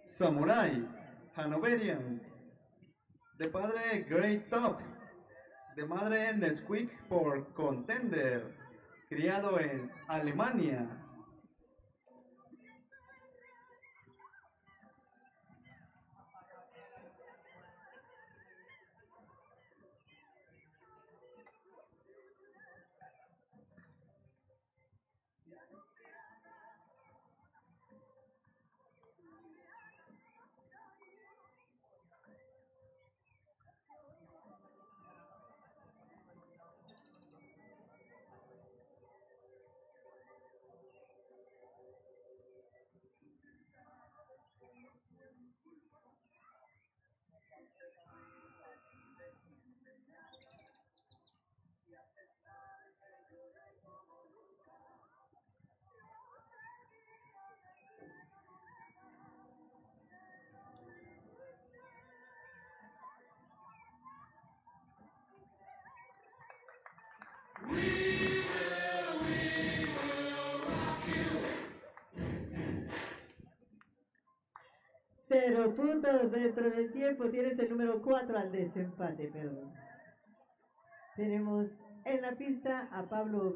Samurai, Hanoverian, de padre Great Top, de madre Nesquik por Contender, criado en Alemania. Cero puntos dentro del tiempo. Tienes el número 4 al desempate, perdón. Tenemos en la pista a Pablo